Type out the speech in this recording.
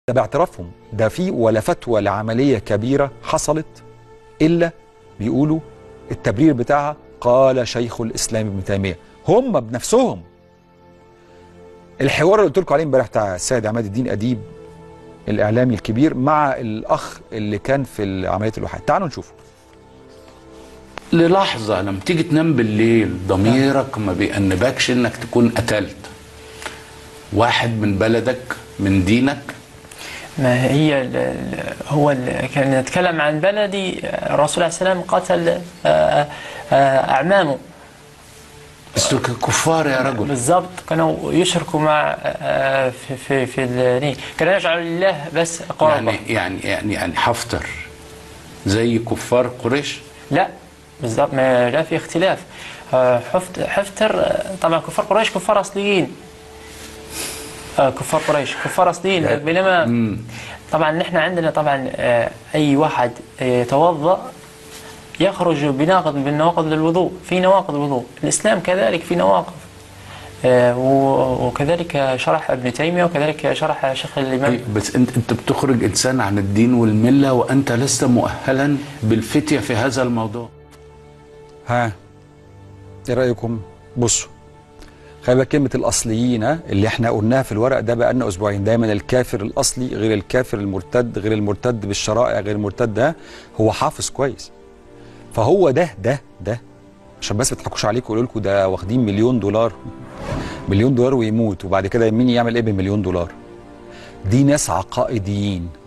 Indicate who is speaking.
Speaker 1: ده باعترافهم، ده في ولا فتوى لعملية كبيرة حصلت إلا بيقولوا التبرير بتاعها قال شيخ الإسلام ابن تيمية. هم بنفسهم. الحوار اللي قلت لكم عليه امبارح بتاع السيد عماد الدين أديب الإعلامي الكبير مع الأخ اللي كان في عملية الوحدة، تعالوا نشوفه.
Speaker 2: للحظة لما تيجي تنام بالليل ضميرك ما بيأنبكش انك تكون قتلت واحد من بلدك من دينك؟
Speaker 3: ما هي كان نتكلم عن بلدي. الرسول عليه السلام قتل أعمامه
Speaker 2: بس كفار يا رجل.
Speaker 3: بالضبط، كانوا يشركوا مع في كانوا يجعلوا لله بس قرابة.
Speaker 2: يعني حفتر زي كفار قريش؟
Speaker 3: لا بالضبط، ما لا في اختلاف. حفتر طبعا كفار قريش كفار أصليين. كفار قريش كفار أصليين، بينما طبعا نحن عندنا طبعا أي واحد يتوضأ يخرج بناقض من نواقض الوضوء. في نواقض الوضوء، الإسلام كذلك في نواقض، وكذلك شرح ابن تيمية وكذلك شرح شيخ الإمام.
Speaker 2: بس انت بتخرج إنسان عن الدين والملة وأنت لست مؤهلا بالفتية في هذا الموضوع.
Speaker 1: ها ايه رأيكم؟ بصوا، خلي بالك كلمة الأصليين اللي احنا قلناها في الورق ده بقى لنا أسبوعين. دايما الكافر الأصلي غير الكافر المرتد غير المرتد بالشرائع غير المرتد. ده هو حافظ كويس. فهو ده عشان بس ما تضحكوش عليكم ويقولوا لكم ده واخدين مليون دولار ويموت، وبعد كده مين يعمل ايه بالمليون دولار؟ دي ناس عقائديين.